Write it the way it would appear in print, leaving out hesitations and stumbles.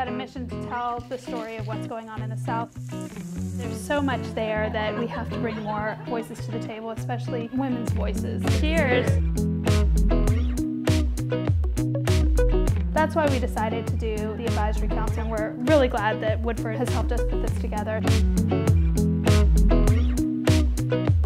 got a mission to tell the story of what's going on in the South. There's so much there that we have to bring more voices to the table, especially women's voices. Cheers! That's why we decided to do the Advisory Council, and we're really glad that Woodford has helped us put this together.